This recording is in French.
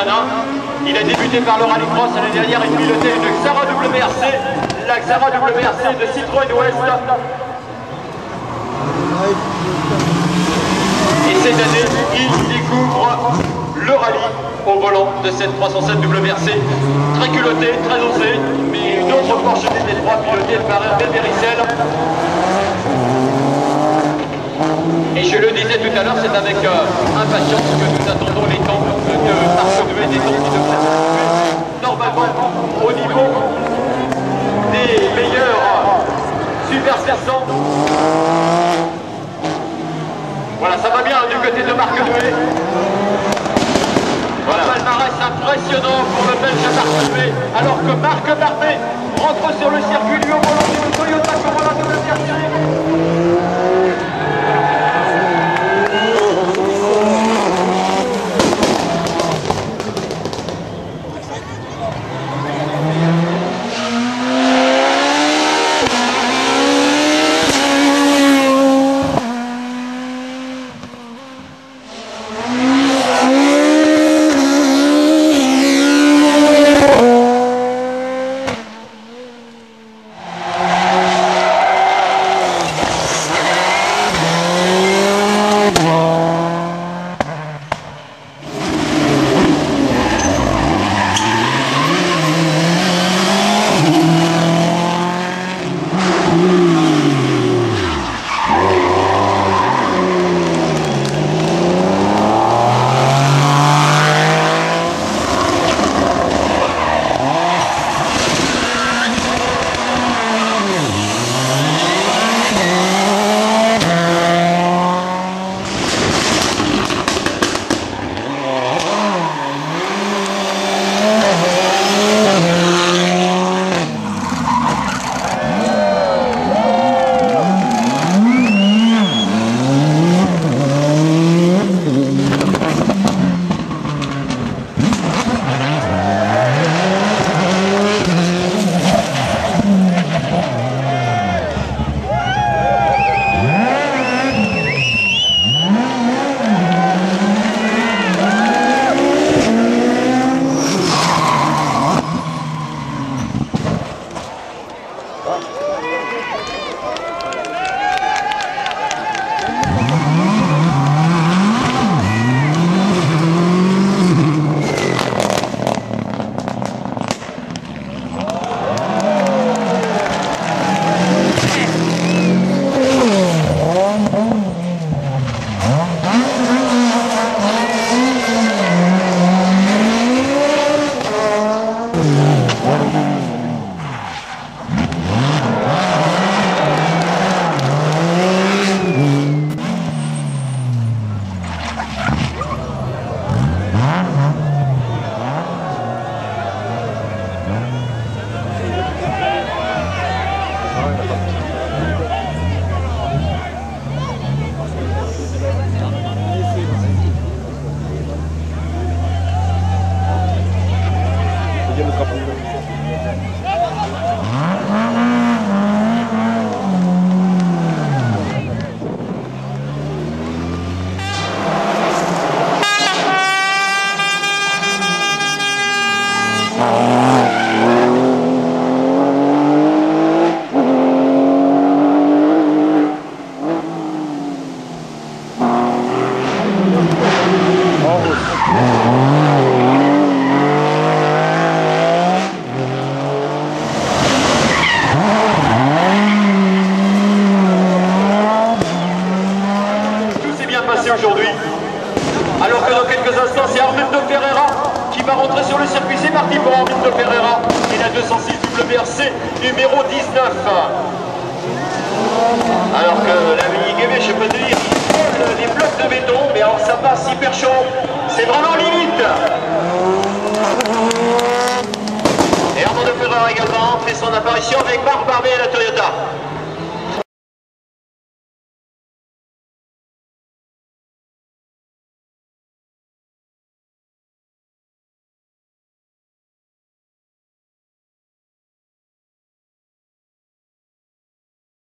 nanas. Il a débuté par le rallycross l'année dernière et piloté une Xara WRC, la Xara WRC de Citroën Ouest. Et cette année, il découvre le rallye au volant de cette 307 WRC. Très culotté, très osé, mais une autre Porsche GT3 pilotée par Hervé Bericel. Et je le disais tout à l'heure, c'est avec impatience que nous attendons les temps de Marc Duet, des temps qui devraient se situer normalement au niveau des meilleurs Super 500. Voilà, ça va bien du côté de Marc Duet. Voilà. Un palmarès impressionnant pour le Belge Marc Duet, alors que Marc Bardet rentre sur le circuit lui au volant d'une Toyota Corolla WRC. Aujourd'hui, alors que dans quelques instants c'est Armindo Ferreira qui va rentrer sur le circuit. C'est parti pour Armindo Ferreira et la 206 WRC numéro 19. Alors que la Mini Guémet, je peux te dire, il vole des blocs de béton, mais alors ça passe hyper chaud, c'est vraiment limite. Et Armindo Ferreira également fait son apparition avec Marc Bardet à la Toyota.